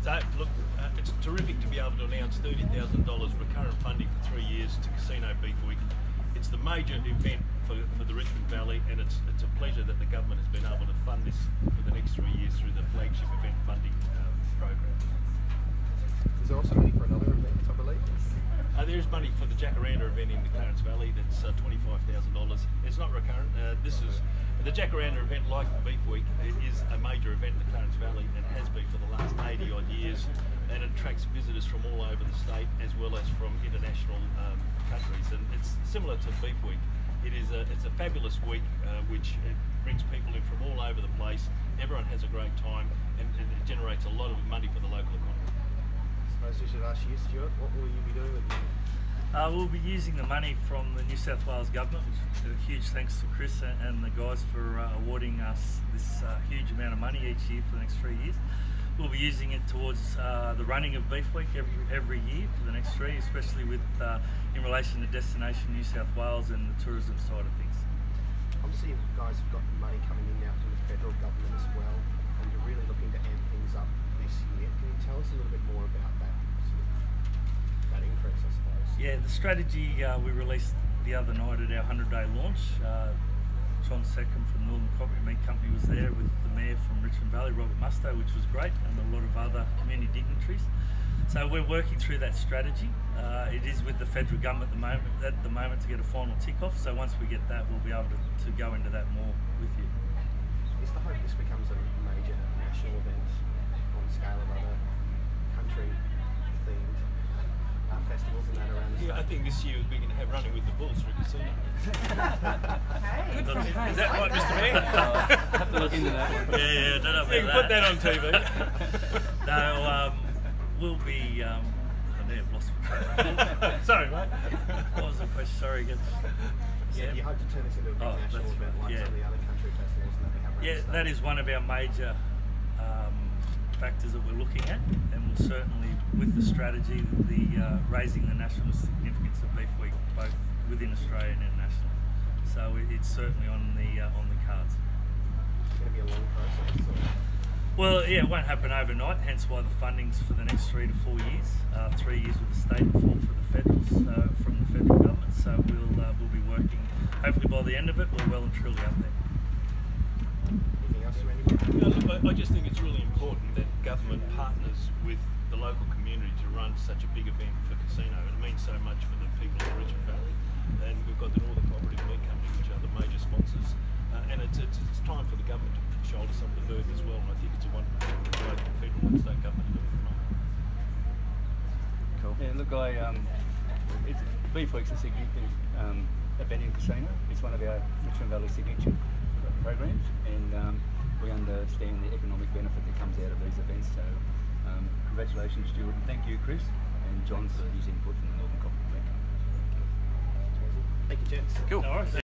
So look, it's terrific to be able to announce $30,000 recurrent funding for 3 years to Casino Beef Week. It's the major event for the Richmond Valley, and it's a pleasure that the government has been able to fund this for the next 3 years through the flagship event funding program. Is there also money for another event, I believe? There is money for the Jacaranda event in the Clarence Valley. That's $25,000. It's not recurrent. The Jacaranda event, like Beef Week, is a major event in the Clarence Valley and has been for the last 80 odd years, and it attracts visitors from all over the state as well as from international countries. And it's similar to Beef Week. It's a fabulous week which brings people in from all over the place. Everyone has a great time, and it generates a lot of money for the local economy. I suppose we should ask you, Stuart, what will you be doing with it? We'll be using the money from the New South Wales Government, which a huge thanks to Chris and the guys for awarding us this huge amount of money each year for the next 3 years. We'll be using it towards the running of Beef Week every year for the next 3, especially with in relation to Destination New South Wales and the tourism side of things. Obviously, you guys have got money coming in now from the federal government as well, and you're really looking to amp things up this year. Can you tell us a little bit more about that, that increase, I suppose? Yeah, the strategy we released the other night at our 100-day launch. John Seckham from Northern Property Meat Company was there with the Mayor from Richmond Valley, Robert Musto, which was great, and a lot of other community dignitaries. So we're working through that strategy. It is with the federal government at the moment to get a final tick-off. So once we get that, we'll be able to go into that more with you. Is the hope this becomes a major national event on the scale of other country-themed festivals and that around the state? Yeah, I think this year we're going to have Running with the Bulls through Casino. Is that right, Mr. Mayor? Have to look into that one. Yeah, don't know about You can put that on TV. No, we'll be. I have lost my track. Sorry, mate. What was the question? Sorry again. Yeah, you hope to turn this into a big national event like some of the other country festivals that we have around the Yeah, state. that is one of our major factors that we're looking at, and we'll certainly, with the strategy, raising the national significance of Beef Week, both within Australia and international. So it's certainly on the cards. It's going to be a long process. Or? Well, yeah, it won't happen overnight, hence why the funding's for the next 3 to 4 years. 3 years with the state and 4 for the federals from the federal government. So we'll be working. Hopefully by the end of it, we're well and truly up there. Anything else from anybody? Look, I just think it's really important that government partners with the local community to run such a big event for Casino. It means so much for the people of the Richmond Valley, and we've got the Northern Cooperative Meat Company, which are the major sponsors, and it's time for the government to shoulder some of the burden as well. And I think it's a wonderful thing that the local, federal, and state government are doing at the moment. Cool. Yeah, look, Beef Week's a significant event in Casino. It's one of our Richmond Valley signature programs, and we understand the economic benefit that comes out of these events. So congratulations, Stuart, and thank you, Chris, and John for his input from the Northern Cooperative Meat Company. Thank you, gents. Cool. All right.